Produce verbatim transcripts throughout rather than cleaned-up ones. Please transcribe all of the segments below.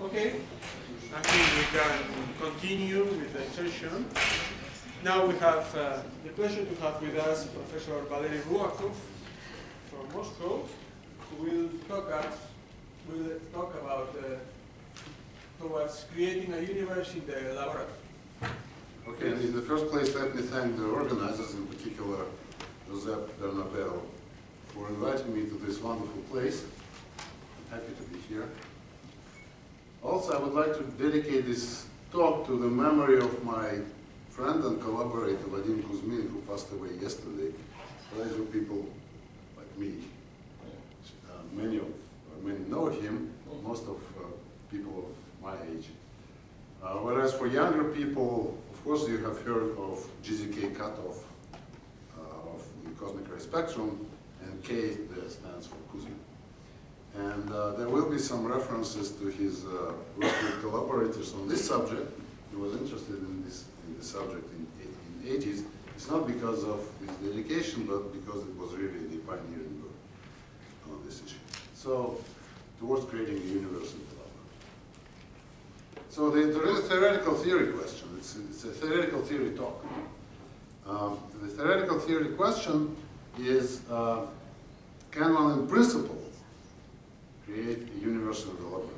Okay, I think we can continue with the session. Now we have uh, the pleasure to have with us Professor Valery Ruakov from Moscow, who will talk, us, will talk about uh, towards creating a universe in the laboratory. Okay, and in the first place, let me thank the organizers, in particular Josep Bernabeu, for inviting me to this wonderful place. I'm happy to be here. Also, I would like to dedicate this talk to the memory of my friend and collaborator, Vadim Kuzmin, who passed away yesterday. Pleasure people like me. Uh, many of uh, many know him, most of uh, people of my age. Uh, whereas for younger people, of course, you have heard of G Z K cutoff uh, of the cosmic ray spectrum, and K that stands for Kuzmin. And uh, there will be some references to his uh, work with collaborators on this subject. He was interested in this, in this subject in the eighties. It's not because of his dedication, but because it was really the pioneering work on this issue. So, towards creating a universe in the laboratory. So the, the theoretical theory question, it's, it's a theoretical theory talk. Um, the theoretical theory question is, uh, can one in principle create a universe in the laboratory?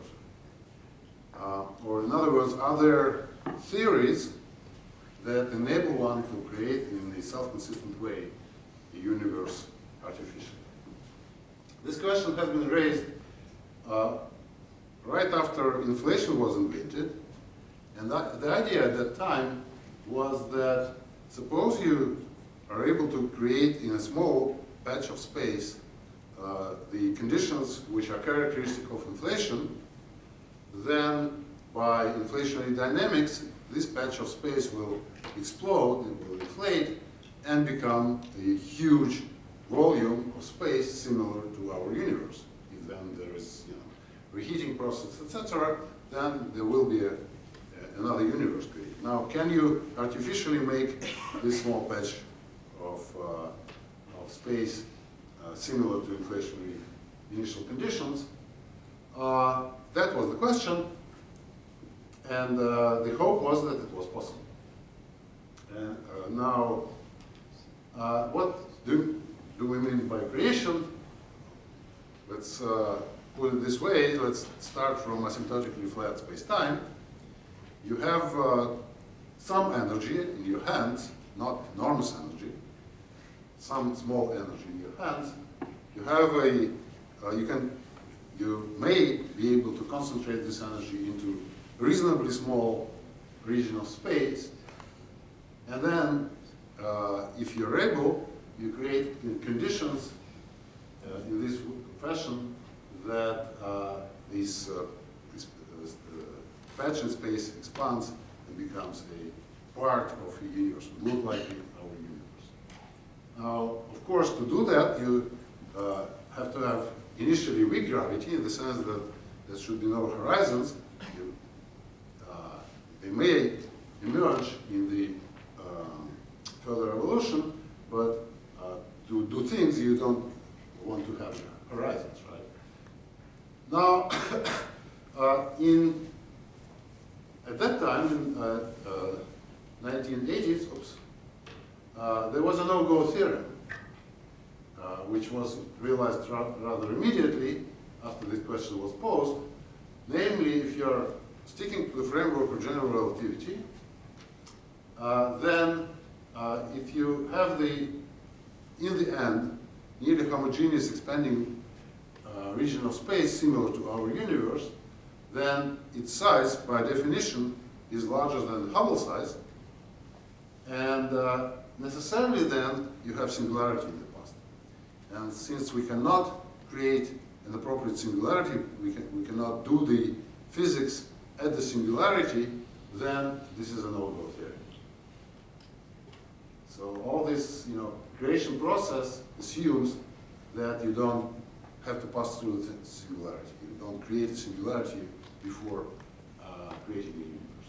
Uh, or in other words, are there theories that enable one to create in a self-consistent way a universe artificially? This question has been raised uh, right after inflation was invented, and that, the idea at that time was that suppose you are able to create in a small patch of space uh, the conditions which are characteristic of inflation, then by inflationary dynamics, this patch of space will explode, it will inflate, and become a huge volume of space similar to our universe. If then there is, you know, reheating process, et cetera, then there will be a, a, another universe created. Now, can you artificially make this small patch of, uh, of space uh, similar to inflationary initial conditions? Uh, that was the question, and uh, the hope was that it was possible. And uh, now, uh, what do, do we mean by creation? Let's uh, put it this way. Let's start from asymptotically flat space-time. You have uh, some energy in your hands, not enormous energy, some small energy in your hands. You have a, uh, you can, you may be able to concentrate this energy into a reasonably small region of space, and then, uh, if you're able, you create conditions uh, in this fashion that uh, this, uh, this uh, patch in space expands and becomes a part of a universe, look like our universe. Now, of course, to do that, you uh, have to have initially weak gravity, in the sense that there should be no horizons. You, uh, they may emerge in the um, further evolution, but uh, to do things you don't want to have horizons, right? Now, uh, in at that time, in uh, uh, nineteen eighties, oops, uh, there was a no-go theorem, uh, which was realized ra rather immediately after this question was posed. Namely, if you're sticking to the framework of general relativity, uh, then uh, if you have the, in the end, nearly homogeneous expanding uh, region of space similar to our universe, then its size, by definition, is larger than the Hubble size, and uh, necessarily then you have singularity in the past. And since we cannot create an appropriate singularity, we, can, we cannot do the physics at the singularity, then this is a no-go theory. So all this, you know, creation process assumes that you don't have to pass through the singularity. You don't create a singularity before uh, creating a universe.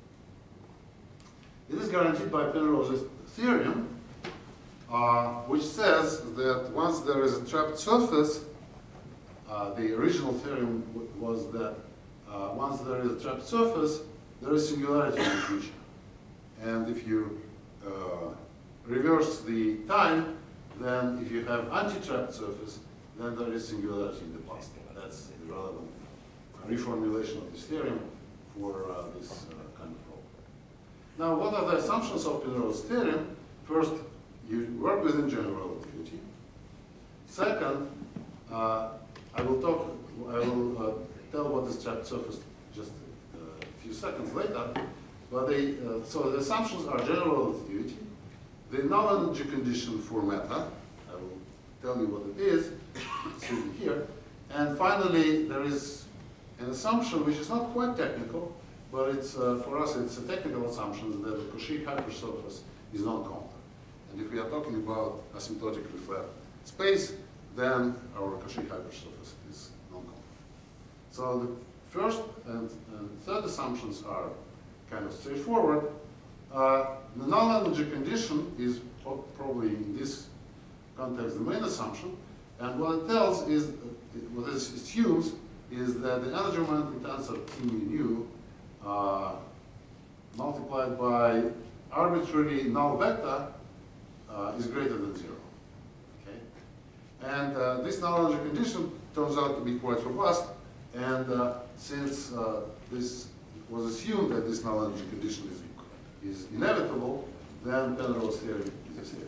It is guaranteed by Penrose's theorem, uh, which says that once there is a trapped surface, uh, the original theorem was that uh, once there is a trapped surface, there is singularity in the future. And if you uh, reverse the time, then if you have anti-trapped surface, then there is singularity in the past. That's the relevant reformulation of this theorem for uh, this uh, kind of problem. Now, what are the assumptions of Penrose's theorem? First, you work within general relativity. Second, uh, I will talk, I will uh, tell what is trapped surface just uh, a few seconds later. But they, uh, so the assumptions are general relativity, the null energy condition for matter, I will tell you what it is, it's written here, and finally there is an assumption which is not quite technical, but it's, uh, for us it's a technical assumption that the Cauchy hypersurface is non-compact. And if we are talking about asymptotically flat space, then our Cauchy hypersurface is non-compact. So the first and, and third assumptions are kind of straightforward. Uh, the null energy condition is probably in this context the main assumption, and what it tells is, what it assumes is that the energy momentum tensor T mu nu uh, multiplied by arbitrary null vector uh, is greater than zero. Okay? And uh, this null energy condition turns out to be quite robust, and uh, since uh, this was assumed that this null energy condition is, is inevitable, then Penrose theory is a theory.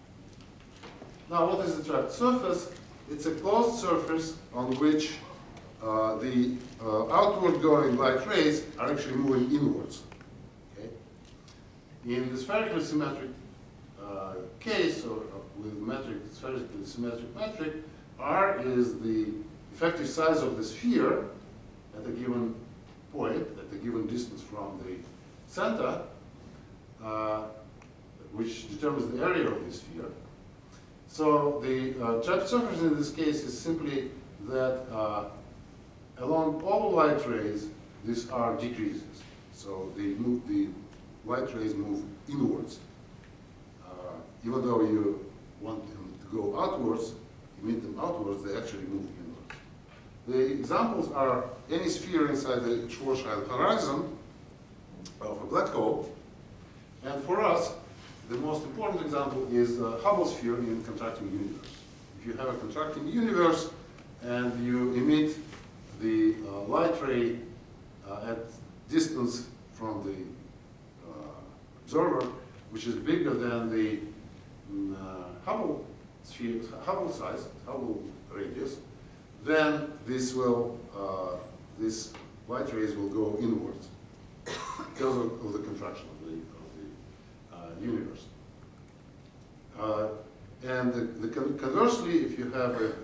Now, what is the trapped surface? It's a closed surface on which uh, the uh, outward going light rays are actually moving inwards. Okay? In the spherically symmetric uh, case, or uh, with metric, spherically symmetric metric, R is the effective size of the sphere at a given point, at a given distance from the center, uh, which determines the area of the sphere. So the uh, trapped surface in this case is simply that uh, along all light rays, this R decreases. So the, move, the light rays move inwards. Uh, even though you want them to go outwards, emit them outwards, they actually move inwards. The examples are any sphere inside the Schwarzschild horizon of a black hole. And for us, the most important example is the Hubble sphere in contracting universe. If you have a contracting universe and you emit the uh, light ray uh, at distance from the uh, observer, which is bigger than the mm, uh, Hubble sphere, Hubble size, Hubble radius, then this will, uh, this light rays will go inwards because of, of the contraction of the, of the uh, universe. Uh, and the, the con conversely, if you have a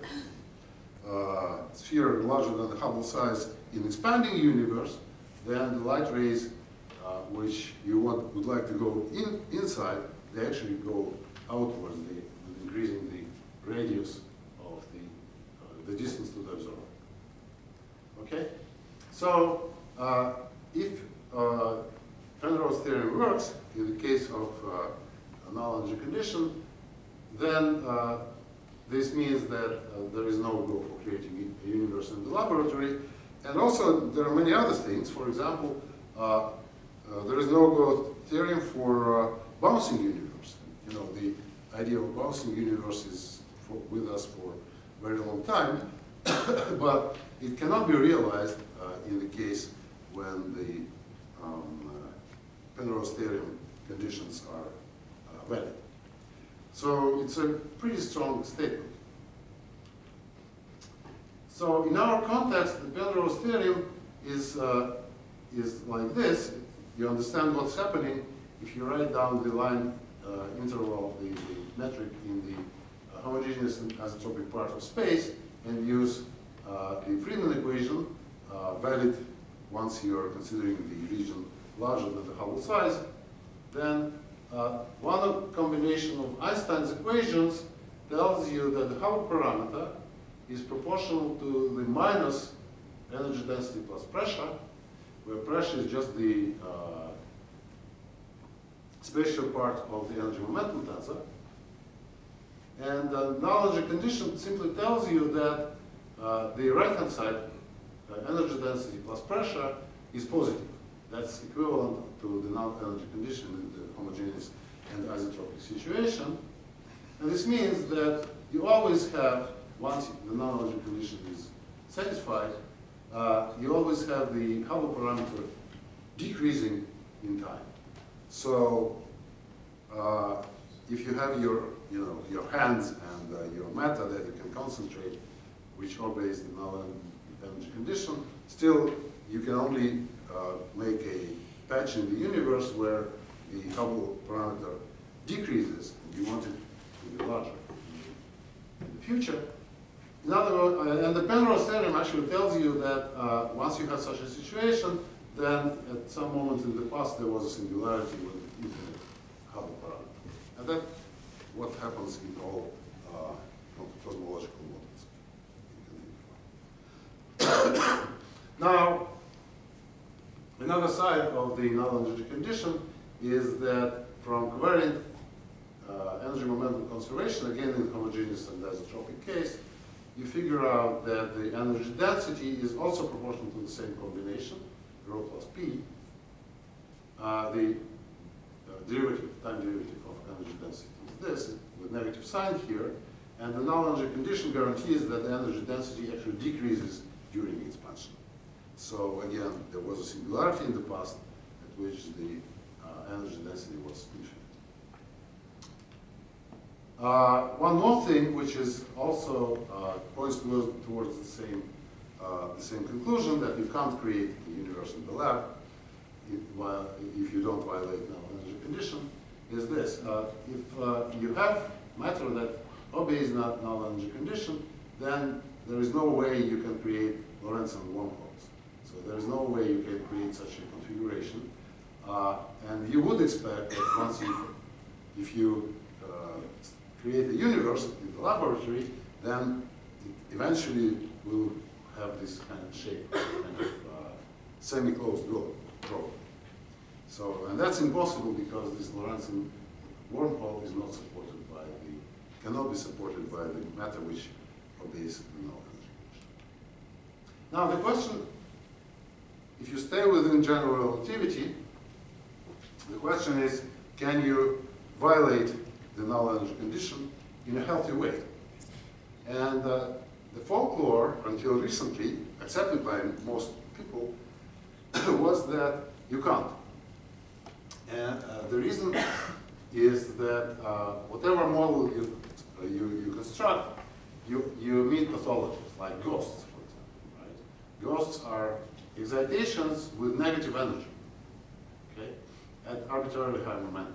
uh, sphere larger than the Hubble size in expanding universe, then the light rays uh, which you want, would like to go in, inside, they actually go outwards, the, increasing the radius of the, uh, the distance to the observer. Okay? So, uh, if uh, Penrose theorem works, in the case of uh, a null energy condition, then uh, this means that uh, there is no go for creating a universe in the laboratory. And also, there are many other things. For example, uh, uh, there is no go theorem for uh, bouncing universe. You know, the idea of bouncing universe is for, with us for a very long time, but it cannot be realized uh, in the case when the um, uh, Penrose theorem conditions are uh, valid. So it's a pretty strong statement. So in our context, the Penrose theorem is, uh, is like this. You understand what's happening if you write down the line uh, interval, the, the metric in the uh, homogeneous and isotropic part of space, and use uh, the Friedmann equation, uh, valid once you are considering the region larger than the Hubble size, then uh, one combination of Einstein's equations tells you that the Hubble parameter is proportional to the minus energy density plus pressure, where pressure is just the uh, spatial part of the energy momentum tensor. And the null energy condition simply tells you that uh, the right-hand side uh, energy density plus pressure is positive. That's equivalent to the null-energy condition in the homogeneous and isotropic situation. And this means that you always have, once the null-energy condition is satisfied, uh, you always have the Hubble parameter decreasing in time. So uh, if you have your, you know, your hands and uh, your matter that you can concentrate, which obeys the null-energy condition, still you can only uh, make a patch in the universe where the Hubble parameter decreases, and you want it to be larger in the future. In other words, uh, and the Penrose theorem actually tells you that uh, once you have such a situation, then at some moment in the past there was a singularity with infinite Hubble parameter. And that's what happens in all uh, cosmological models. Now, another side of the null-energy condition is that from covariant uh, energy momentum conservation, again in homogeneous and isotropic case, you figure out that the energy density is also proportional to the same combination, rho plus p, uh, the uh, derivative, time derivative of energy density is this, with negative sign here, and the null-energy condition guarantees that the energy density actually decreases during expansion. So again, there was a singularity in the past at which the uh, energy density was infinite. Uh, one more thing, which is also uh, points towards, towards the same uh, the same conclusion, that you can't create the universe in the lab if, uh, if you don't violate null energy condition, is this: uh, if uh, you have matter that obeys not null energy condition, then there is no way you can create Lorentzian wormholes. So there is no way you can create such a configuration, uh, and you would expect that once you, if you uh, create a universe in the laboratory, then it eventually will have this kind of shape, kind of uh, semi-closed draw. So, and that's impossible because this Lorentzian wormhole is not supported by the, cannot be supported by the matter which obeys the null energy condition. Now the question, if you stay within general relativity, the question is, can you violate the null energy condition in a healthy way? And uh, the folklore, until recently, accepted by most people, was that you can't. And uh, the reason is that uh, whatever model you, uh, you, you construct, you, you meet pathologies, like ghosts, for example. Right? Ghosts are excitations with negative energy, okay, at arbitrarily high momentum.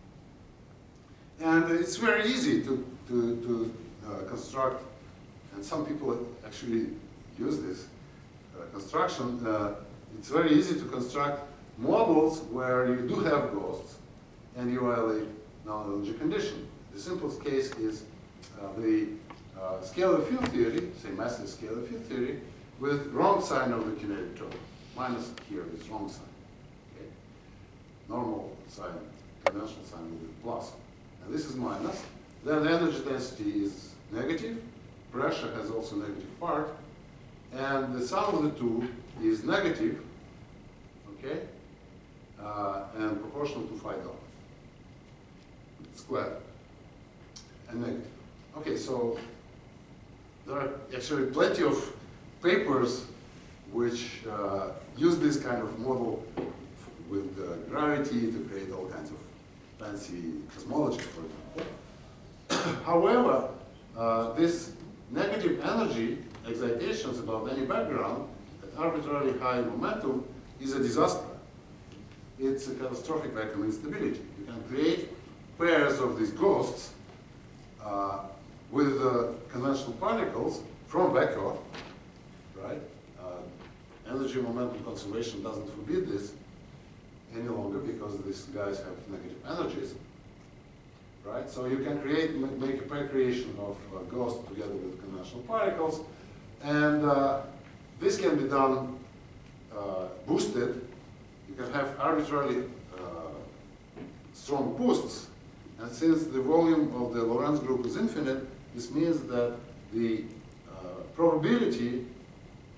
And it's very easy to, to, to uh, construct, and some people actually use this uh, construction. Uh, it's very easy to construct models where you do have ghosts and you violate null energy condition. The simplest case is uh, the uh, scalar field theory, say massless scalar field theory, with wrong sign of the kinetic term. Minus here is wrong sign. Okay? Normal sign, conventional sign will be plus. And this is minus. Then the energy density is negative. Pressure has also negative part. And the sum of the two is negative, okay, uh, and proportional to phi delta squared and negative. Okay, so there are actually plenty of papers which uh, use this kind of model with uh, gravity to create all kinds of fancy cosmology, for example. However, uh, this negative energy excitations about any background at arbitrarily high momentum is a disaster. It's a catastrophic vacuum instability. You can create pairs of these ghosts uh, with uh, conventional particles from vacuum, right? Uh, energy momentum conservation doesn't forbid this any longer because these guys have negative energies, right? So you can create, make a pair creation of uh, ghosts together with conventional particles, and uh, this can be done uh, boosted. You can have arbitrarily uh, strong boosts, and since the volume of the Lorentz group is infinite, this means that the uh, probability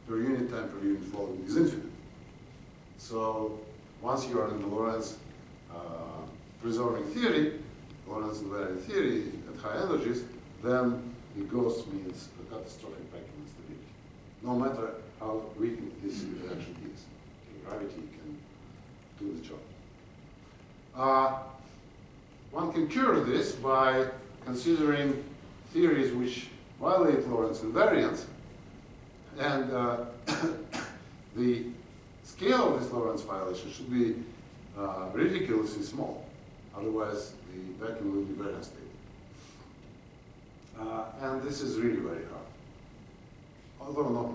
per unit time per unit volume is infinite. So once you are in the Lorentz uh, preserving theory, Lorentz invariant theory at high energies, then the ghost means a catastrophic vacuum instability. No matter how weak this interaction is, okay, gravity can do the job. Uh, one can cure this by considering theories which violate Lorentz invariance, and uh, the scale of this Lorentz violation should be uh, ridiculously small, otherwise the vacuum will be very unstable. Uh, and this is really very hard, although not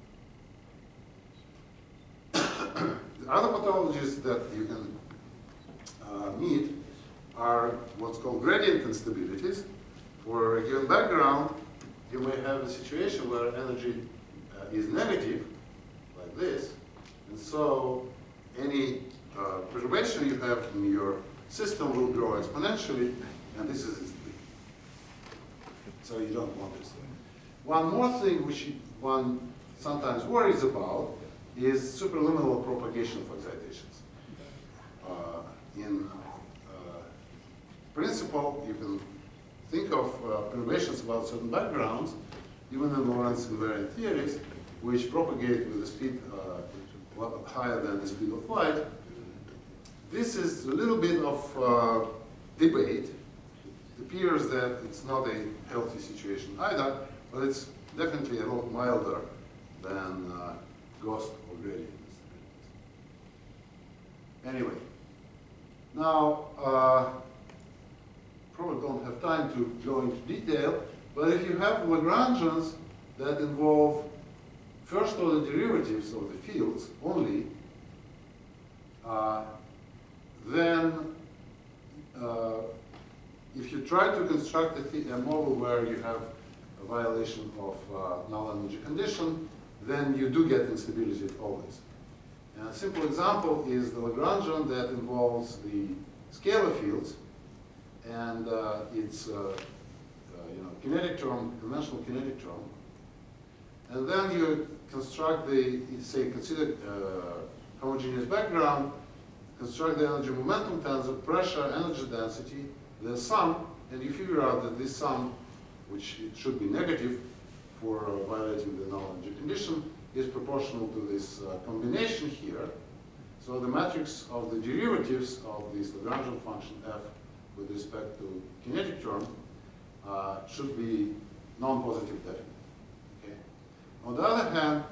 impossible. The other pathologies that you can uh, meet are what's called gradient instabilities. For a given background, you may have a situation where energy uh, is negative, like this, and so any uh, perturbation you have in your system will grow exponentially, and this is instability. So you don't want this. One more thing which one sometimes worries about is superluminal propagation of excitations. Uh, in uh, principle, you can think of uh, perturbations about certain backgrounds, even in Lorentz invariant theories, which propagate with a speed uh, higher than the speed of light. This is a little bit of uh, debate. It appears that it's not a healthy situation either, but it's definitely a lot milder than uh, ghost or gradient instabilities. Anyway, now, uh, probably don't have time to go into detail, but if you have Lagrangians that involve first order derivatives of the fields only, uh, then uh, if you try to construct a, a model where you have a violation of uh, null energy condition, then you do get instability always. And a simple example is the Lagrangian that involves the scalar fields, and uh, it's uh, uh, you know, kinetic term, conventional kinetic term. And then you construct the, you say, consider uh, homogeneous background, construct the energy momentum tensor, pressure, energy density, the sum, and you figure out that this sum, which it should be negative for uh, violating the null energy condition, is proportional to this uh, combination here. So the matrix of the derivatives of this Lagrangian function f with respect to kinetic term uh, should be non-positive definite. Okay? On the other hand,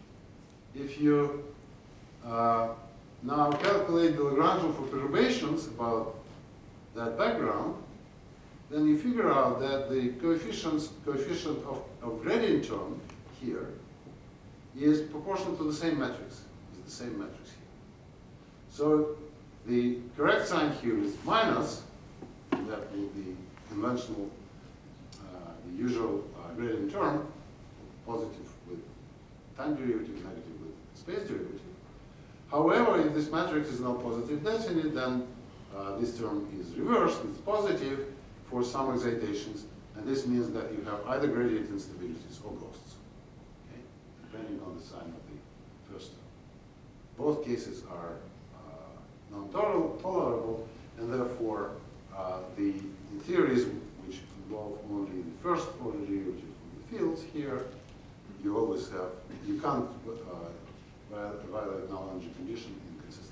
if you uh, now calculate the Lagrangian for perturbations about that background, then you figure out that the coefficients, coefficient of, of gradient term here is proportional to the same matrix, is the same matrix here. So the correct sign here is minus, and that will be conventional, uh, the usual uh, gradient term, positive with time derivative, negative with space derivative. However, if this matrix is not positive definite, then uh, this term is reversed, it's positive for some excitations, and this means that you have either gradient instabilities or ghosts, okay? Depending on the sign of the first term. Both cases are uh, non-tolerable, and therefore uh, the, the theories which involve only the first order derivative of the fields here, you always have, you can't uh, violate null energy condition inconsistently.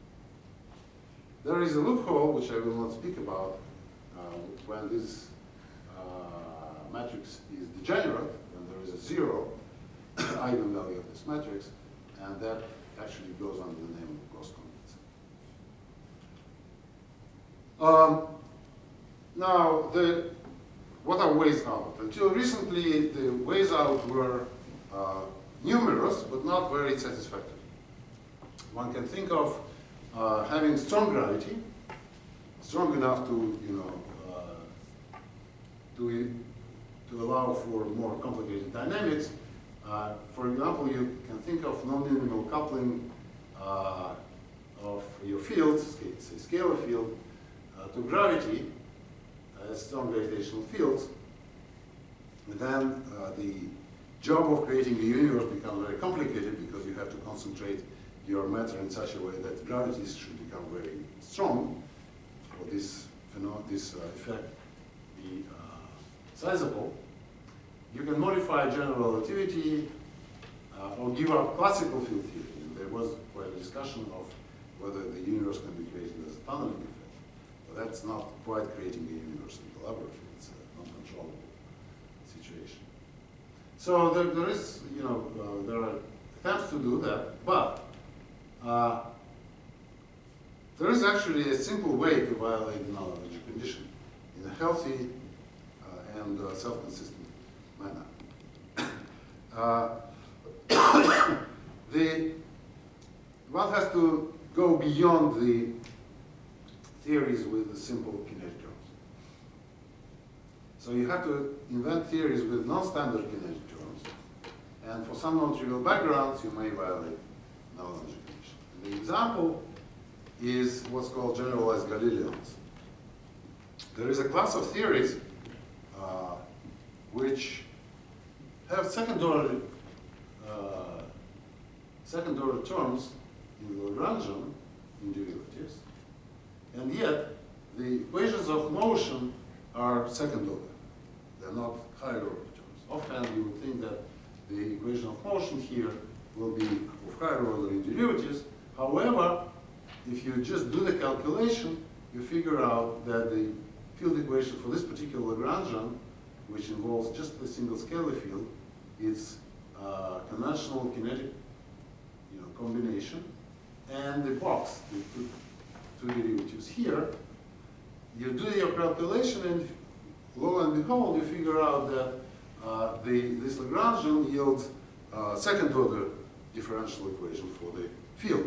There is a loophole, which I will not speak about, uh, when this uh, matrix is degenerate, when there is a zero eigenvalue of this matrix, and that actually goes under the name of ghost convenience. Um, now, the, what are ways out? Until recently, the ways out were uh, numerous, but not very satisfactory. One can think of uh, having strong gravity, strong enough to, you know, uh, to, to allow for more complicated dynamics. Uh, for example, you can think of non-minimal coupling uh, of your fields, say scalar field, uh, to gravity as strong gravitational fields. And then uh, the job of creating the universe becomes very complicated. concentrate your matter in such a way that gravity should become very strong for this, you know, this uh, effect be uh, sizable. You can modify general relativity uh, or give up classical field theory. And there was quite a discussion of whether the universe can be created as a tunneling effect. But that's not quite creating a universe in the laboratory. It's a non-controllable situation. So there, there is, you know, uh, there are attempts to do that, but uh, there is actually a simple way to violate the null-energy condition in a healthy uh, and uh, self-consistent manner. uh, the, one has to go beyond the theories with the simple kinetic terms. So you have to invent theories with non-standard kinetic terms, and for some non-trivial backgrounds, you may violate null-energy condition. The example is what's called generalized Galileans. There is a class of theories uh, which have second-order uh, second-order terms in the Lagrangian in derivatives, and yet the equations of motion are second-order. They're not higher-order terms. Often you would think that the equation of motion here will be of higher order in derivatives. However, if you just do the calculation, you figure out that the field equation for this particular Lagrangian, which involves just a single scalar field, is uh, conventional kinetic you know, combination, and the box, the two, two derivatives here, you do your calculation, and lo and behold, you figure out that uh, the, this Lagrangian yields uh, second-order differential equation for the field,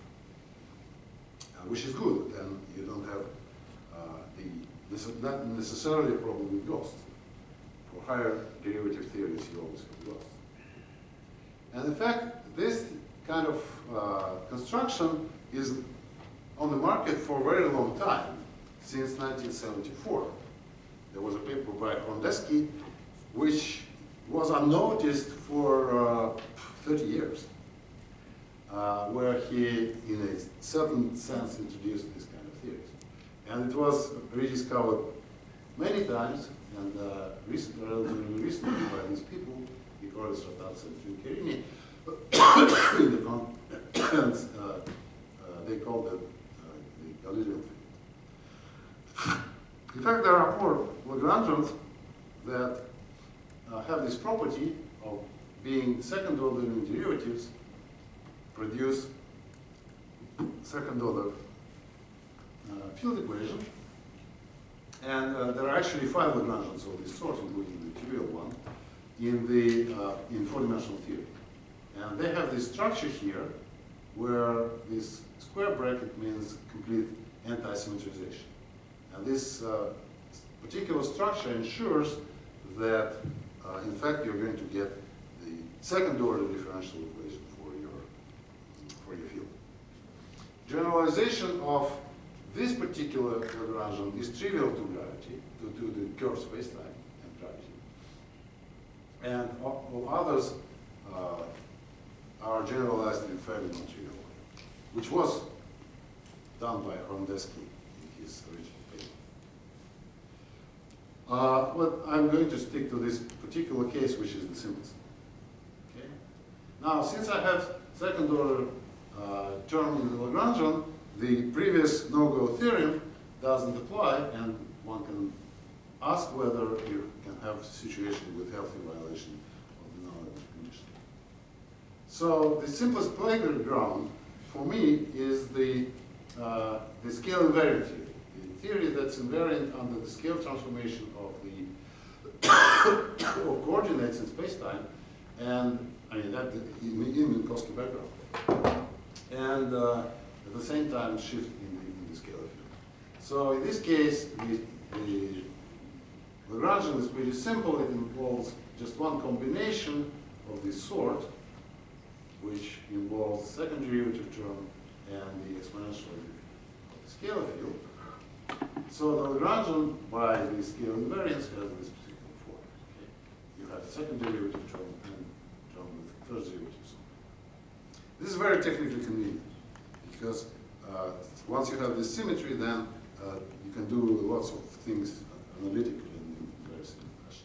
uh, which is good. Then you don't have uh, the not necessarily a problem with ghosts. For higher derivative theories, you always have ghosts. And in fact, this kind of uh, construction is on the market for a very long time, since nineteen seventy-four. There was a paper by Hrondesky, which was unnoticed for uh, thirty years, uh, where he, in a certain sense, introduced this kind of theories. And it was rediscovered many times, and uh, recent, relatively recently by these people, Hikoris, Ratats, and Trincherini, in the con and, uh, uh, they called it uh, the Galilean field. In fact, there are more Lagrangians that uh, have this property of being second-order in derivatives, produce second-order uh, field equation. And uh, there are actually five Lagrangians of this sort, including the trivial one, in the uh, in four-dimensional theory. And they have this structure here, where this square bracket means complete anti-symmetrization. And this uh, particular structure ensures that, uh, in fact, you're going to get the second-order differential equation for your for your field. Generalization of this particular Lagrangian is trivial to gravity, to, to the curved spacetime and gravity. And all, all others uh, are generalized in fairly non-trivial way, which was done by Hrondesky in his original paper. Uh, but I'm going to stick to this particular case, which is the simplest. Okay? Now, since I have second-order uh, term in the Lagrangian, the previous no-go theorem doesn't apply, and one can ask whether you can have a situation with healthy violation of the null-energy condition. So the simplest playground for me is the, uh, the scale invariant theory. The theory that's invariant under the scale transformation of the of coordinates in spacetime, and I mean that in, in Minkowski background, and uh, at the same time shift in the, in the scalar field. So in this case, the, the Lagrangian is pretty simple. It involves just one combination of this sort, which involves second derivative term and the exponential of the scalar field. So the Lagrangian, by the scale invariance, has this particular form. Okay? You have second derivative term and term with first derivative. This is very technically convenient because uh, once you have this symmetry, then uh, you can do lots of things analytically in a very simple fashion.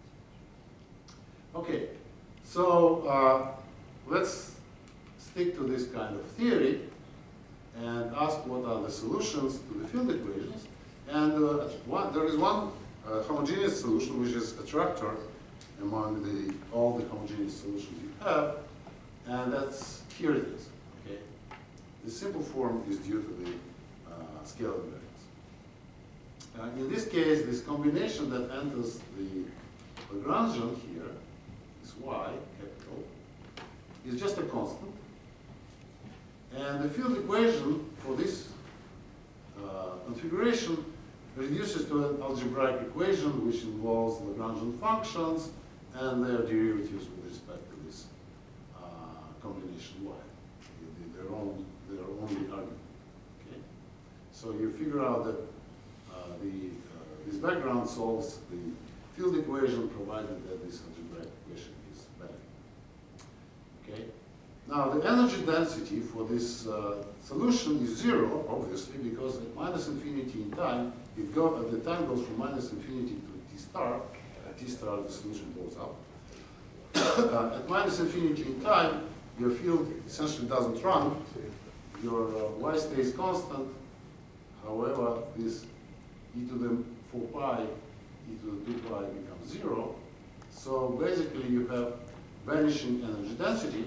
Okay, so uh, let's stick to this kind of theory and ask what are the solutions to the field equations. And uh, one, there is one uh, homogeneous solution, which is attractor among the, all the homogeneous solutions you have, and that's, here it is, okay? The simple form is due to the uh, scale invariance. Uh, in this case, this combination that enters the Lagrangian here, this y, capital, is just a constant. And the field equation for this uh, configuration reduces to an algebraic equation which involves Lagrangian functions and their derivatives with respect to this uh, combination y, their own, their only argument. Okay, so you figure out that uh, the uh, this background solves the field equation provided that this algebraic equation is valid. Okay, now the energy density for this uh, solution is zero, obviously, because at minus infinity in time, it go at the time goes from minus infinity to t star. At t star, the solution goes up. uh, at minus infinity in time, your field essentially doesn't run. Your uh, y stays constant. However, this e to the four pi, e to the two pi becomes zero. So basically, you have vanishing energy density.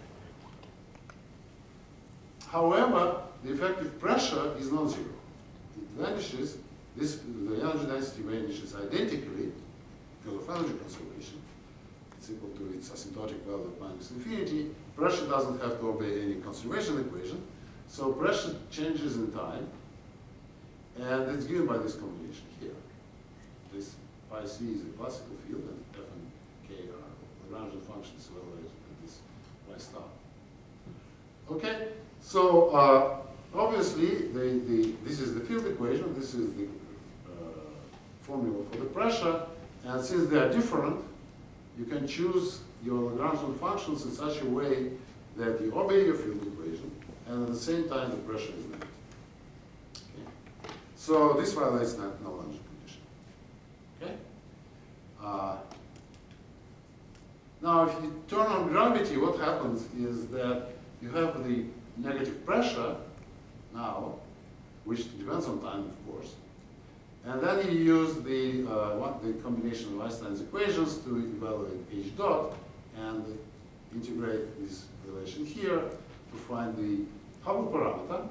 However, the effective pressure is non-zero. It vanishes. This, the energy density vanishes identically because of energy conservation. It's equal to its asymptotic value at minus infinity. Pressure doesn't have to obey any conservation equation. So pressure changes in time. And it's given by this combination here. This pi c is a classical field, and f and k are Lagrangian functions evaluated at this y star. Okay, so uh, obviously the, the, this is the field equation, this is the uh, formula for the pressure, and since they are different, you can choose your Lagrangian functions in such a way that you obey your field equation, and at the same time the pressure is negative. Okay. So this violates the Lagrangian condition. Okay. Uh, now, if you turn on gravity, what happens is that you have the negative pressure now, which depends on time, of course. And then you use the, uh, what, the combination of Einstein's equations to evaluate h dot and integrate this relation here to find the Hubble parameter.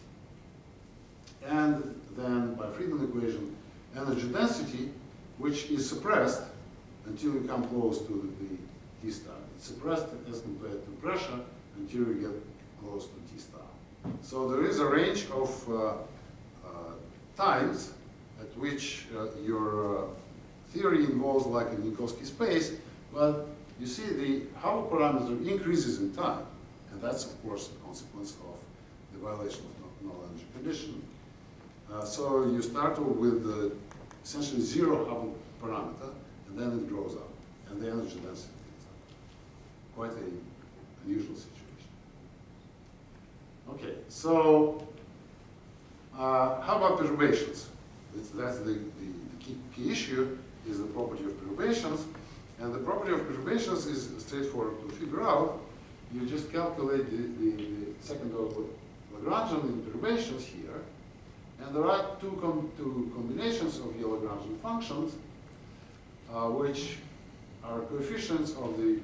And then by Friedmann equation, energy density, which is suppressed until you come close to the T star. It's suppressed as compared to pressure until you get close to T star. So there is a range of uh, uh, times at which uh, your uh, theory involves like a Minkowski space, but you see the Hubble parameter increases in time, and that's of course a consequence of the violation of null energy condition. Uh, so you start with uh, essentially zero Hubble parameter, and then it grows up, and the energy density goes up. Quite an unusual situation. Okay, so uh, how about perturbations? It's, that's the, the, the key, key issue, is the property of perturbations. And the property of perturbations is straightforward to figure out. You just calculate the, the, the second order Lagrangian in perturbations here. And there are two, com two combinations of your Lagrangian functions, uh, which are coefficients of the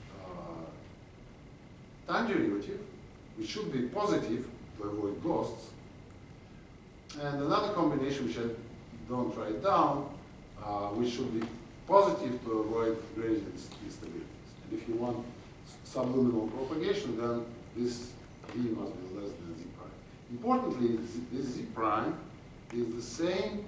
uh, time derivative, which should be positive to avoid ghosts. And another combination, which I don't write down, uh, which should be positive to avoid gradient instabilities. And if you want subluminal propagation, then this v must be less than z prime. Importantly, this z prime is the same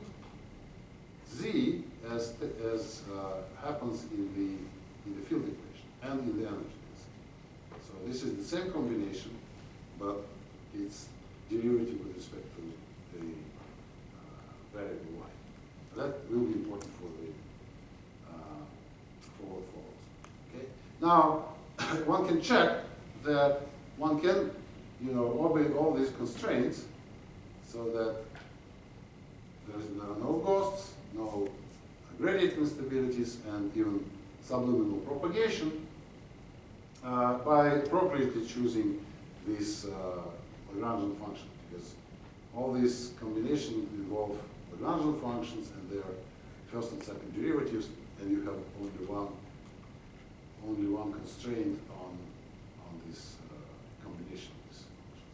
z as, as uh, happens in the, in the field equation and in the energy density. So this is the same combination, but it's derivative with respect to the uh, variable y. That will be important for the uh, for what follows. Okay. Now, one can check that one can, you know, obey all these constraints so that there, is, there are no ghosts, no gradient instabilities, and even subliminal propagation uh, by appropriately choosing this uh, Lagrangian function, because all these combinations involve Lagrangian functions and their first and second derivatives, and you have only one, only one constraint on on this uh, combination of these functions.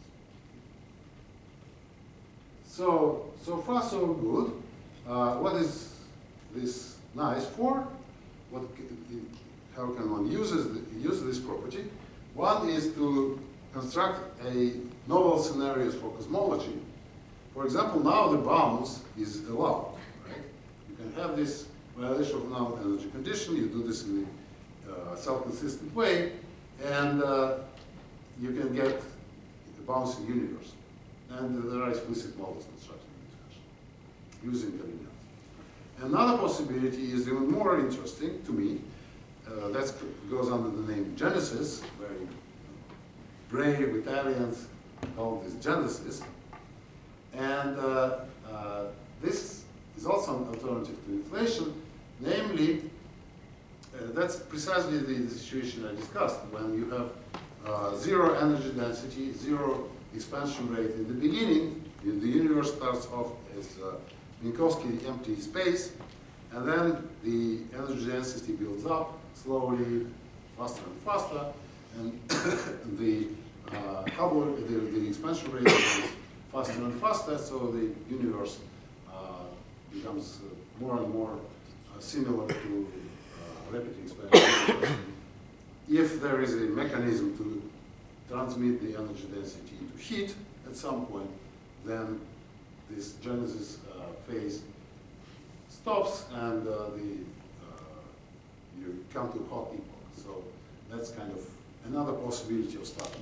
So so far so good. Uh, what is this nice for? What how can one use use this property? One is to construct a novel scenarios for cosmology. For example, now the bounds is allowed, right? You can have this violation of null energy condition. You do this in a uh, self-consistent way, and uh, you can get a bouncing universe. And there are explicit models constructed in this fashion, using covariance. Another possibility is even more interesting to me. Uh, that goes under the name Genesis, very brave Italians call this Genesis. And uh, uh, this is also an alternative to inflation, namely, uh, that's precisely the, the situation I discussed, when you have uh, zero energy density, zero expansion rate in the beginning, the universe starts off as uh, Minkowski empty space, and then the energy density builds up slowly, faster and faster, and the uh, Hubble, the, the expansion rate is faster and faster, so the universe uh, becomes uh, more and more uh, similar to uh, rapid expansion. If there is a mechanism to transmit the energy density into heat at some point, then this Genesis uh, phase stops and uh, the uh, you come to hot epoch. So that's kind of another possibility of starting.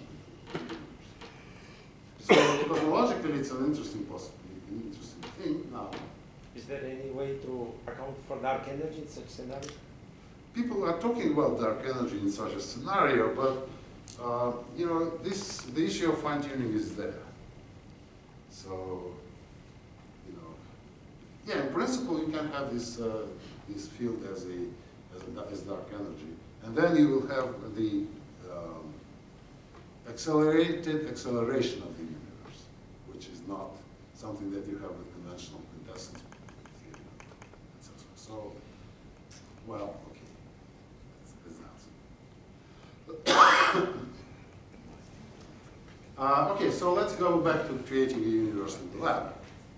So cosmologically, it's an interesting possibility, an interesting thing. Now, is there any way to account for dark energy in such scenarios? People are talking about dark energy in such a scenario, but uh, you know, this the issue of fine tuning is there. So, you know, yeah, in principle, you can have this uh, this field as a as, a, as dark energy, and then you will have the um, accelerated acceleration of the universe, which is not something that you have with conventional quintessence theory, et cetera. So, well, okay, that's, that's uh, okay, so let's go back to creating a universe in the lab.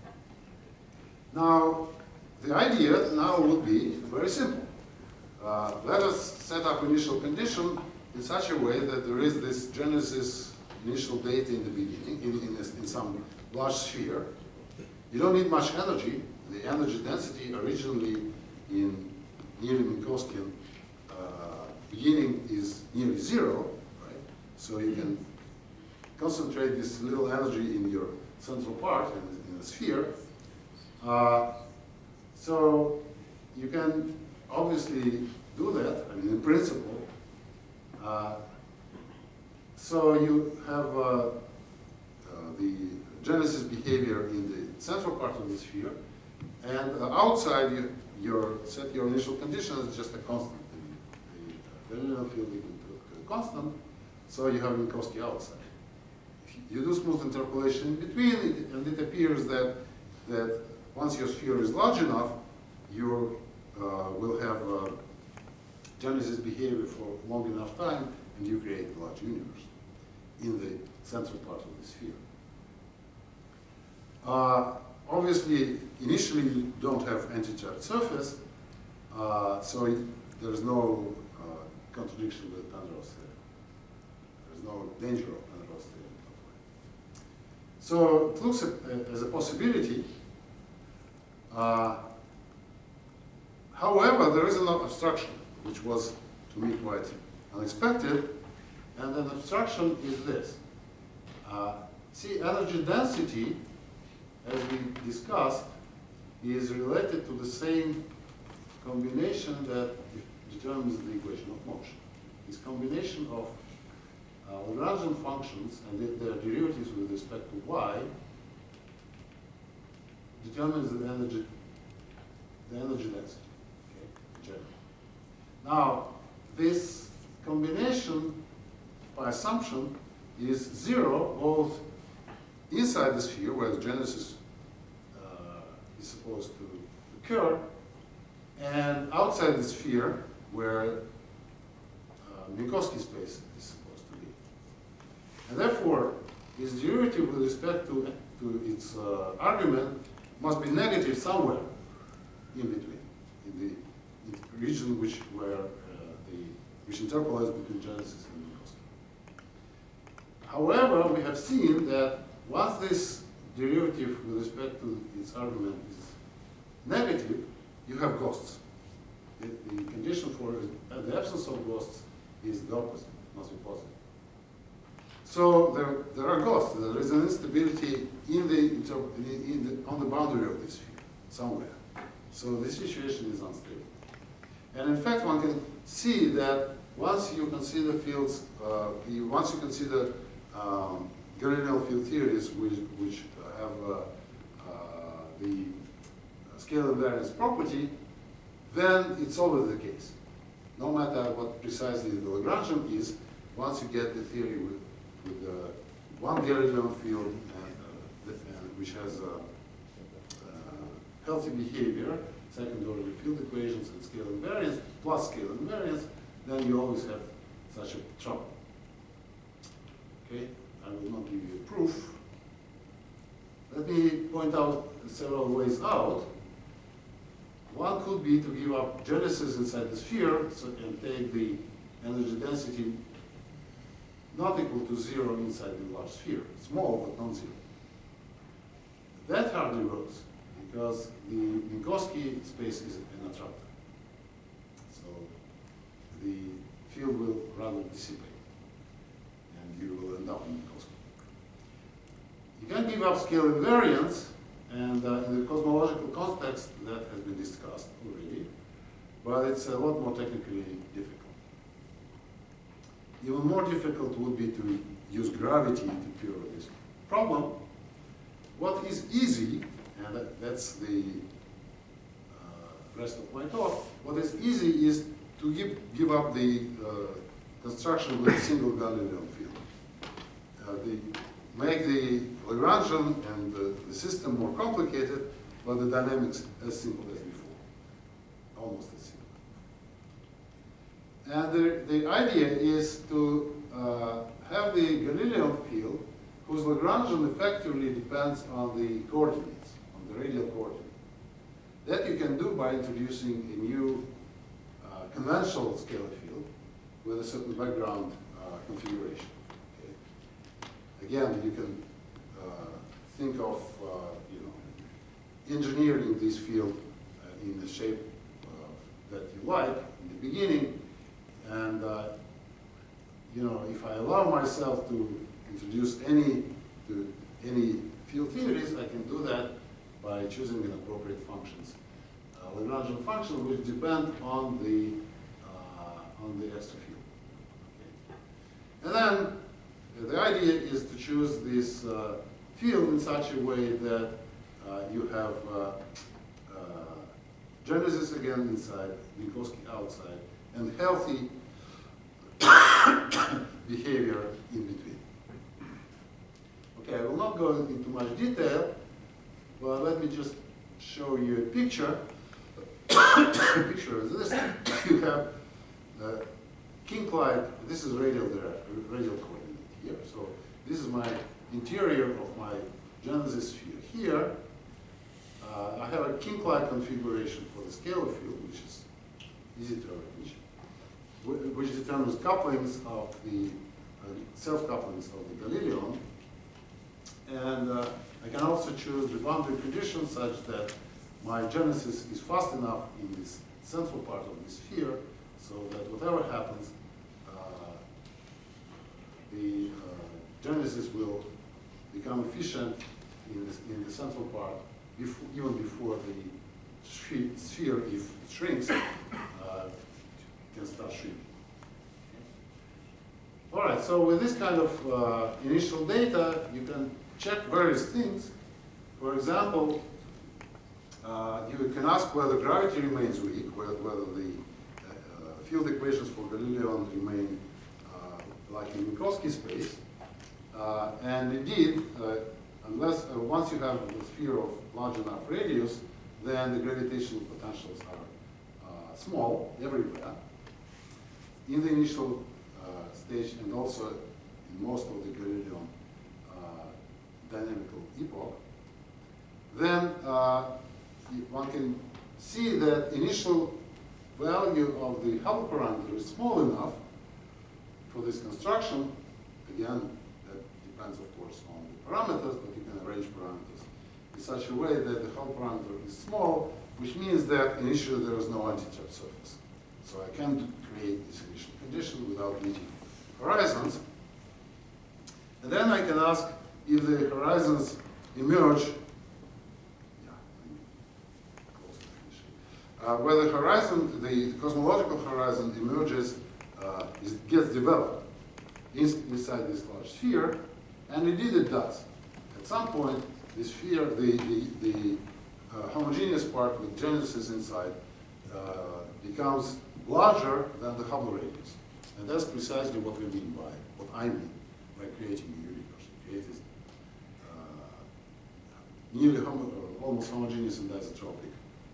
Now, the idea now would be very simple. Uh, let us set up initial condition in such a way that there is this Genesis initial data in the beginning, in, in, a, in some large sphere. You don't need much energy. The energy density originally in nearly Minkowskian uh, beginning is nearly zero, right? So you can concentrate this little energy in your central part, in, in a sphere. Uh, so you can obviously do that, I mean, in principle. Uh, so you have uh, uh, the Genesis behavior in the central part of the sphere, and uh, outside you your, set your initial condition as just a constant. The Galilean field equal to a constant, so you have Minkowski outside. If you do smooth interpolation in between, it, and it appears that that once your sphere is large enough, you uh, will have uh, Genesis behavior for long enough time, and you create a large universe in the central part of the sphere. Uh, obviously, initially you don't have anti-charged surface, uh, so it, there is no uh, contradiction with Penrose theorem. There is no danger of Penrose theorem. So it looks at, as a possibility. Uh, however, there is an obstruction, which was, to me, quite unexpected. And an obstruction is this. Uh, see, energy density, as we discussed, is related to the same combination that determines the equation of motion. This combination of uh, Lagrangian Lagrangian functions and their derivatives with respect to y determines the energy, the energy density, okay, in general. Now, this combination, by assumption, is zero both inside the sphere, where the genesis uh, is supposed to occur, and outside the sphere, where uh, Minkowski space is supposed to be. And therefore, its derivative with respect to, to its uh, argument must be negative somewhere in between, in the, in the region which where uh, the which interpolates between genesis and Minkowski. However, we have seen that once this derivative with respect to its argument is negative, you have ghosts. The, the condition for uh, the absence of ghosts is the opposite, must be positive. So there, there are ghosts. There is an instability in the, in the, on the boundary of this sphere, somewhere. So this situation is unstable. And in fact, one can see that once you consider fields, uh, you, once you consider um, Galilean field theories which, which have uh, uh, the scale invariance property, then it's always the case. No matter what precisely the Lagrangian is, once you get the theory with, with uh, one Galilean field and, uh, and which has a, uh, healthy behavior, second order field equations and scale invariance, plus scale invariance, then you always have such a trouble. Okay, I will not give you a proof. Let me point out several ways out. One could be to give up genesis inside the sphere so, and take the energy density not equal to zero inside the large sphere, small but non-zero. That hardly works because the Minkowski space is an attractor. So the field will rather dissipate and you will end up in Minkowski. You can give up scale invariance, and uh, in the cosmological context that has been discussed already, but it's a lot more technically difficult. Even more difficult would be to use gravity to cure this problem. What is easy, and that, that's the uh, rest of my talk, what is easy is to give, give up the uh, construction with a single Galilean field. Uh, the, make the Lagrangian and the, the system more complicated, but the dynamics as simple as before, almost as simple. And the, the idea is to uh, have the Galilean field whose Lagrangian effectively depends on the coordinates, on the radial coordinate. That you can do by introducing a new uh, conventional scalar field with a certain background uh, configuration. Okay? Again, you can uh, think of uh, you know, engineering this field uh, in the shape uh, that you like in the beginning, and uh, you know, if I allow myself to introduce any to any field theories, I can do that by choosing an appropriate functions, uh, Lagrangian function which depend on the uh, on the extra field. Okay. And then uh, the idea is to choose this uh, field in such a way that uh, you have uh, uh, genesis again inside, Minkowski outside, and healthy behavior in between. Okay, I will not go into much detail, but let me just show you a picture. A picture of this. You have uh, kink-like, this is radial direct, radial coordinate here. So this is my interior of my genesis sphere here. Uh, I have a kink-like configuration for the scalar field, which is easy to arrange, which determines couplings of the uh, self-couplings of the Galilean. And uh, I can also choose the boundary conditions such that my genesis is fast enough in this central part of the sphere so that whatever happens, uh, the uh, genesis will become efficient in, this, in the central part before, even before the sphere, if it shrinks, uh, can start shrinking. Okay. All right, so with this kind of uh, initial data, you can check various things. For example, uh, you can ask whether gravity remains weak, whether, whether the uh, field equations for Galilean remain uh, like in Minkowski space. Uh, and indeed, uh, unless uh, once you have a sphere of large enough radius, then the gravitational potentials are uh, small everywhere in the initial uh, stage and also in most of the Galilean uh, dynamical epoch. Then uh, one can see that initial value of the Hubble parameter is small enough for this construction. Again, that depends, of course, on the parameters, but you can arrange parameters in such a way that the Hubble parameter is small, which means that initially there is no anti-trap surface. So I can create this initial condition without meeting horizons. And then I can ask if the horizons emerge, yeah, close to finish. Uh, where the horizon, the cosmological horizon emerges, uh, is, gets developed in, inside this large sphere, and indeed it does. At some point, the sphere, the, the, the uh, homogeneous part with genesis inside uh, becomes larger than the Hubble radius. And that's precisely what we mean by, what I mean by creating a universe. Create this uh, nearly homo almost homogeneous and isotropic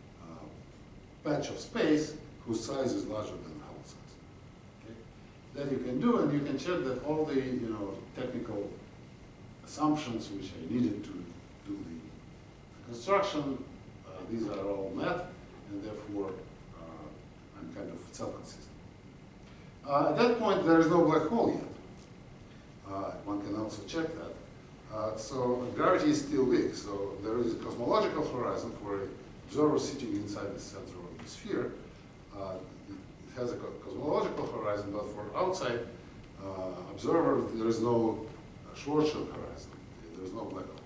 uh, patch of space whose size is larger than the Hubble size. Okay? That you can do, and you can check that all the you know technical assumptions which I needed to do the construction, uh, these are all met, and therefore uh, I'm kind of self-consistent. Uh, at that point, there is no black hole yet. Uh, one can also check that. Uh, so gravity is still weak. So there is a cosmological horizon for an observer sitting inside the center of the sphere. Uh, it has a co cosmological horizon, but for outside uh, observers, there is no uh, Schwarzschild horizon. There is no black hole.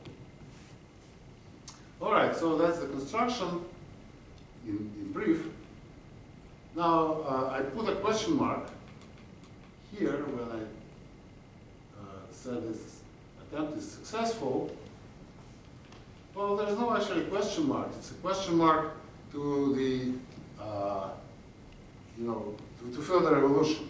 All right, so that's the construction in, in brief. Now, uh, I put a question mark here when I uh, said this attempt is successful. Well, there's no actually question mark. It's a question mark to the, uh, you know, to, to further evolution.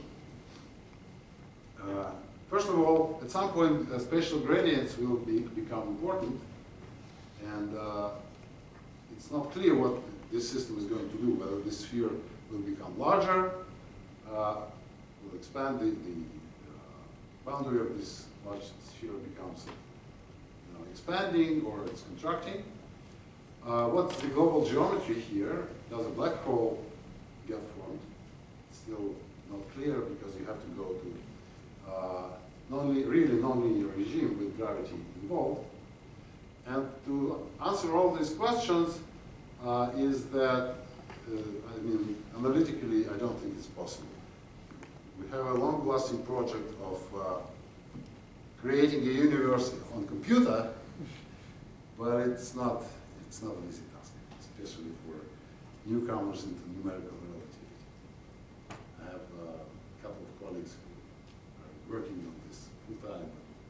Uh, first of all, at some point, uh, spatial gradients will be, become important, and uh, it's not clear what this system is going to do, whether this sphere will become larger, uh, will expand, the, the uh, boundary of this large sphere becomes you know, expanding, or it's contracting. Uh, what's the global geometry here? Does a black hole get formed? It's still not clear because you have to go to uh, non really non-linear regime with gravity involved. And to answer all these questions uh, is that, uh, I mean, analytically, I don't think it's possible. We have a long-lasting project of uh, creating a universe on computer, but it's not, it's not an easy task, especially for newcomers into numerical relativity. I have uh, a couple of colleagues who are working on this full-time.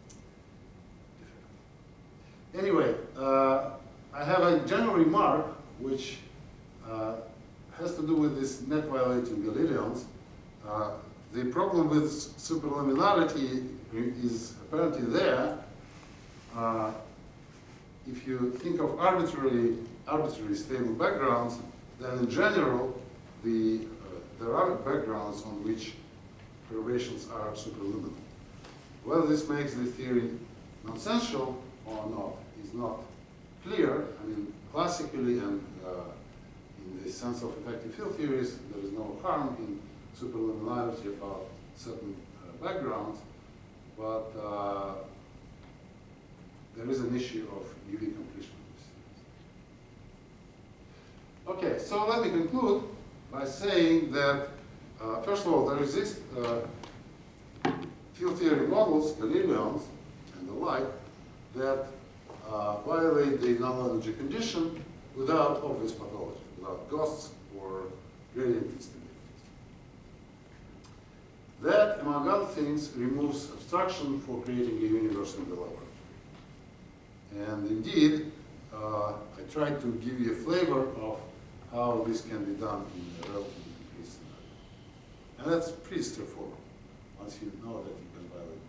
Anyway, uh, I have a general remark which uh, has to do with this net violating Galileans. Uh, the problem with superluminarity is apparently there. Uh, if you think of arbitrarily, arbitrarily stable backgrounds, then in general, the, uh, there are backgrounds on which perturbations are superluminal. Whether this makes the theory nonsensical or not is not clear. I mean, classically and uh, in the sense of effective field theories, there is no harm in superluminarity about certain uh, backgrounds, but uh, there is an issue of U V completion. Okay, so let me conclude by saying that, uh, first of all, there exist uh, field theory models, Galileans and the like, that uh, violate the null energy condition without obvious pathology, without ghosts or gradient instabilities. That, among other things, removes abstraction for creating a universe in the laboratory. And indeed, uh, I tried to give you a flavor of how this can be done in a relatively concrete scenario. And that's pretty straightforward, once you know that you can violate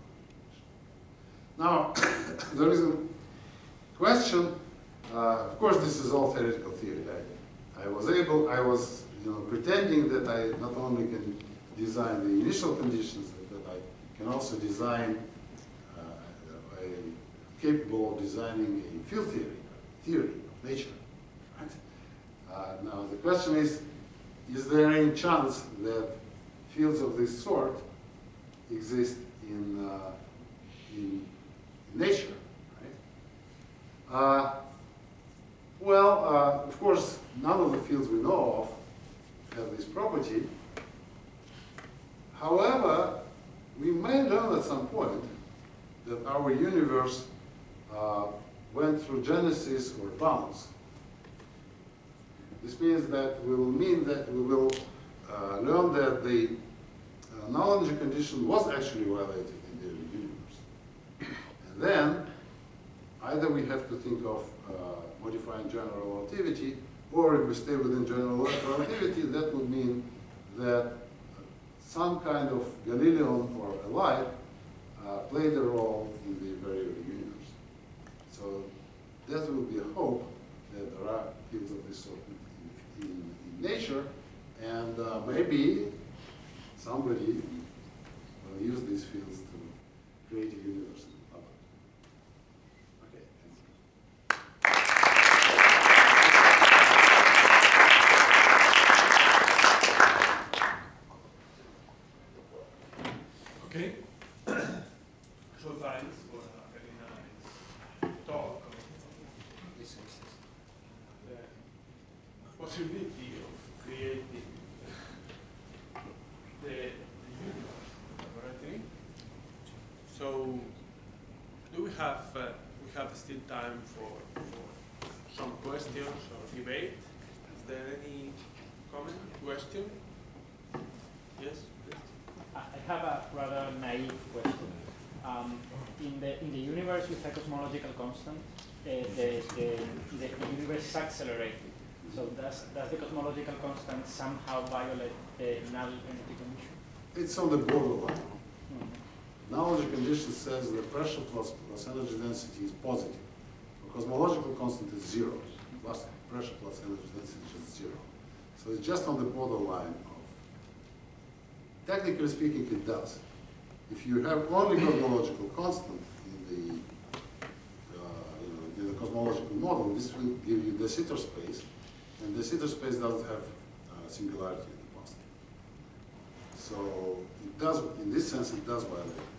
the Now, there is a question, uh, of course this is all theoretical theory. I, I was able, I was you know, pretending that I not only can design the initial conditions, but I can also design, uh, a, capable of designing a field theory, theory of nature. Right? Uh, now the question is, is there any chance that fields of this sort exist in, uh, in, in nature? Right? Uh, well, uh, of course, none of the fields we know of have this property. However, we may learn at some point that our universe uh, went through genesis or bounds. This means that we will mean that we will uh, learn that the uh, null energy condition was actually violated in the universe. And then, either we have to think of uh, modifying general relativity, or if we stay within general relativity, that would mean that some kind of Galilean or alike uh, played a role in the very early universe. So that will be a hope that there are fields of this sort in, in, in nature, and uh, maybe somebody will use these fields to create a universe. Okay, thank you. Okay. So thanks for a very nice talk. The possibility of creating the universe laboratory. So, do we have uh, we have still time for, for some questions or debate? Is there any comment, question? Yes, please. I have a rather naive question. Um, in the in the universe with a cosmological constant, uh, the, the the universe is accelerated. So does does the cosmological constant somehow violate the null energy condition? It's on the borderline. Mm-hmm. Null energy condition says the pressure plus, plus energy density is positive. The cosmological constant is zero. Plus pressure plus energy density is zero. So it's just on the borderline. Technically speaking, it does. If you have only cosmological constant in the, uh, you know, in the cosmological model, this will give you de Sitter space, and de Sitter space doesn't have uh, singularity in the constant. So it does, in this sense, it does violate the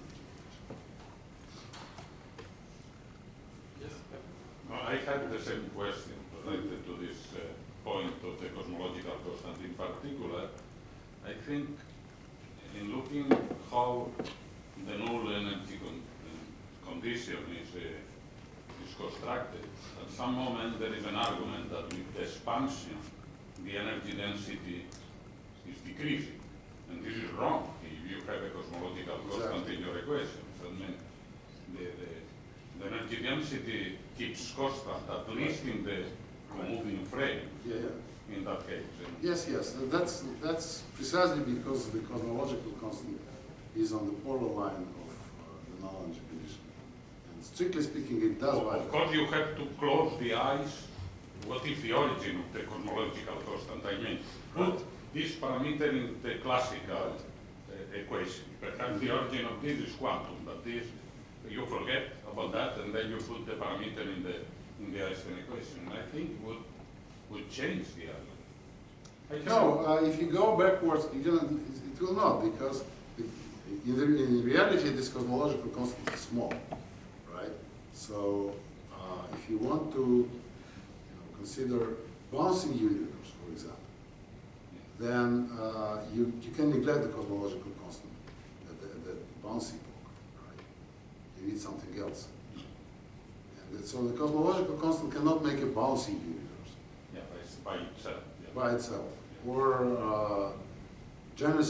Yes. I had the same question related to this uh, point of the cosmological constant in particular. I think in looking how the null energy con condition is, uh, is constructed, at some moment there is an argument that with the expansion, the energy density is decreasing. And this is wrong if you have a cosmological constant Exactly. in your equations. I mean, the, the, the energy density keeps constant, at least in the moving frame. Yeah, yeah. In that case. Yes, yes. That's, that's precisely because the cosmological constant is on the borderline of uh, the null energy condition. And strictly speaking, it does violate. Of course, you have to close the eyes. What is the origin of the cosmological constant? I mean, put this parameter in the classical uh, equation. Perhaps the origin of this is quantum, but this, you forget about that, and then you put the parameter in the in the Einstein equation. I think would would change the argument. No, uh, if you go backwards, you know, it, it will not, because it, in, the, in reality this cosmological constant is small, right? So uh, if you want to you know, consider bouncing universe, for example, then uh, you, you can neglect the cosmological constant, the, the, the bouncy book, right? You need something else. And so the cosmological constant cannot make a bouncing universe. Yeah, by, by itself. Yeah. By itself. Or uh, genesis.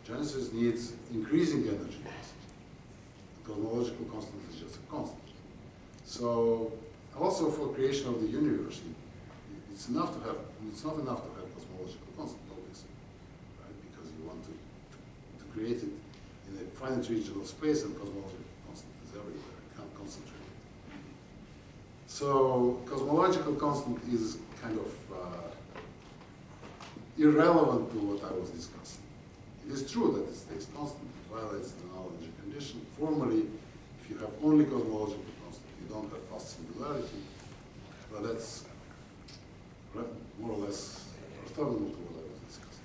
Genesis needs increasing energy mass. The cosmological constant is just a constant. So also for creation of the universe, it's enough to have, it's not enough to have cosmological constant, obviously, right? Because you want to, to create it in a finite region of space, and cosmological constant is everywhere. You can't concentrate it. So cosmological constant is kind of uh, irrelevant to what I was discussing. It is true that it stays constant. It violates the analogy condition. Formally, if you have only cosmological constant, you don't have fast singularity, but that's more or less orthogonal to what I was discussing.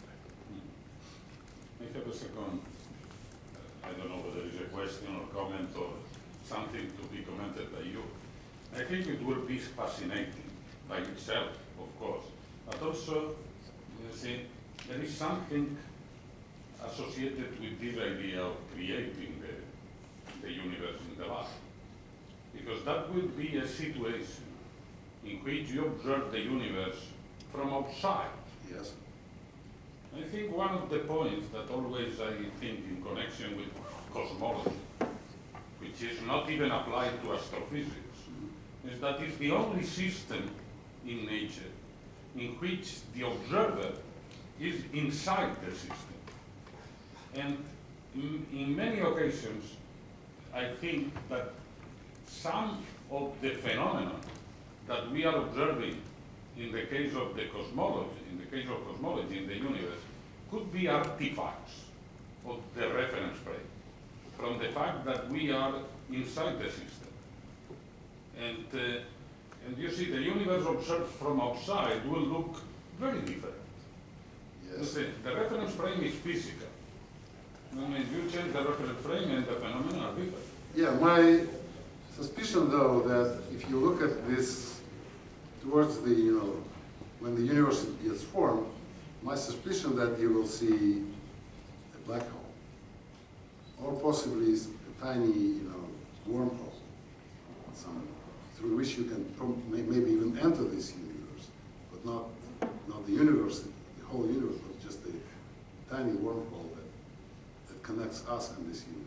I have a second, I don't know whether it's a question or comment or something to be commented by you. I think it will be fascinating by itself, of course, but also, you see, there is something associated with this idea of creating the, the universe in the lab. Because that will be a situation in which you observe the universe from outside. Yes. I think one of the points that always I think in connection with cosmology, which is not even applied to astrophysics, is that it's the only system in nature in which the observer is inside the system. And in, in many occasions, I think that some of the phenomena that we are observing in the case of the cosmology, in the case of cosmology in the universe, could be artifacts of the reference frame, from the fact that we are inside the system. And, uh, and you see, the universe observed from outside will look very different. Yes. You see, the reference frame is physical. I mean, you change the reference frame and the phenomena are different. Yeah, my suspicion, though, that if you look at this towards the, you know, when the universe gets formed, my suspicion that you will see a black hole, or possibly a tiny, you know, wormhole, some, through which you can maybe even enter this universe, but not not the universe, the whole universe, but just a tiny wormhole that that connects us and this universe.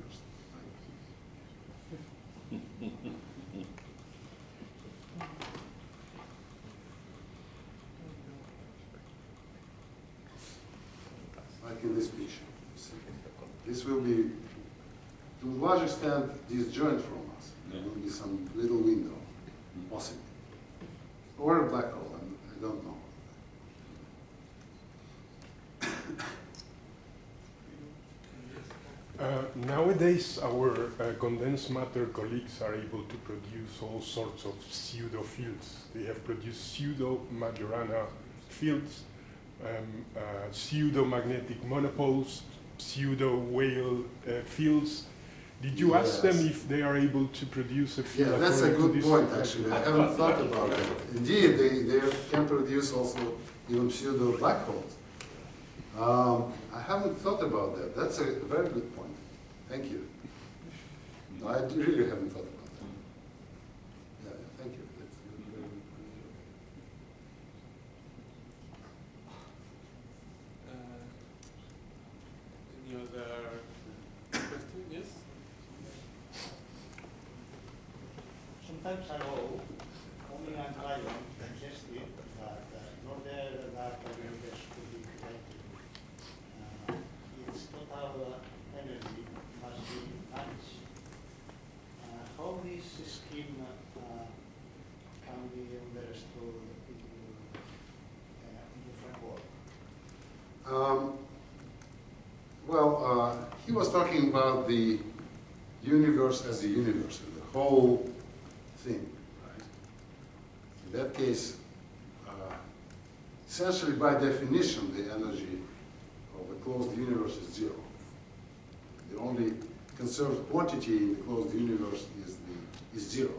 Like in this picture. This will be, to a large extent, disjoint from us. There will be some little window, possibly. Or a black hole, I don't know. Uh, nowadays, our uh, condensed matter colleagues are able to produce all sorts of pseudo fields. They have produced pseudo Majorana fields, um, uh, pseudo magnetic monopoles, pseudo Weyl uh, fields. Did you Yes. ask them if they are able to produce a field? Yeah, that's a according to good this point, pattern? actually. I haven't thought about that. Indeed, they, they can produce also even pseudo black holes. Um, I haven't thought about that. That's a very good point. Thank you. No, I really haven't thought about that. Yeah, yeah, thank you. That's a very good point. Uh, any other question? Yes? Sometimes ago, only an ion suggested that uh, in order that the universe could be created, uh, its total uh, energy must be vanished. Uh, how this scheme uh, can be understood in, uh, in the framework? Um, well, uh, he was talking about the universe as a universe, the whole thing, right? In that case, uh, essentially by definition, the energy of a closed universe is zero. The only conserved quantity in the closed universe is the is zero.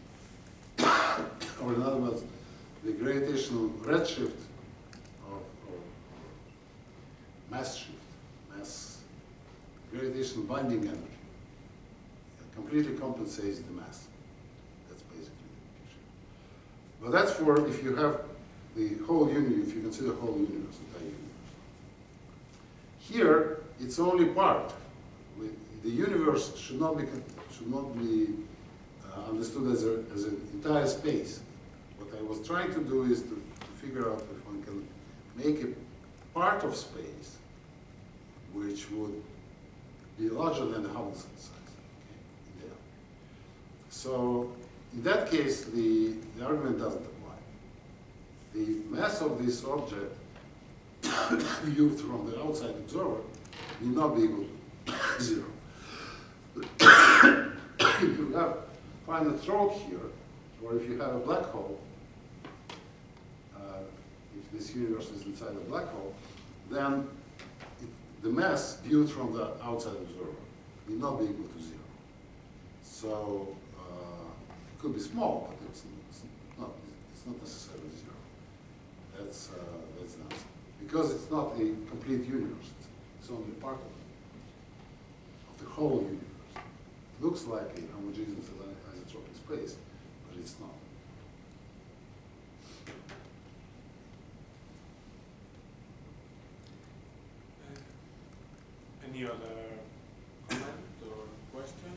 Or in other words, the gravitational redshift or, or mass shift, mass gravitational binding energy, it completely compensates the mass. That's basically the picture. But that's for if you have the whole universe, if you consider the whole universe, entire universe. Here, it's only part. We, the universe should not be should not be uh, understood as a, as an entire space. What I was trying to do is to, to figure out if one can make a part of space which would be larger than the Hubble size. Okay, yeah. So in that case, the, the argument doesn't apply. The mass of this object viewed from the outside observer will not be equal to zero. If you have find a throat here, or if you have a black hole, uh, if this universe is inside a black hole, then it, the mass viewed from the outside observer will not be equal to zero. So uh, it could be small, but it's, it's not. It's not necessarily zero. That's uh, that's not because it's not a complete universe. It's, it's only part of it, of the whole universe. It looks like a homogeneous isotropic space, but it's not. Any other comment or question?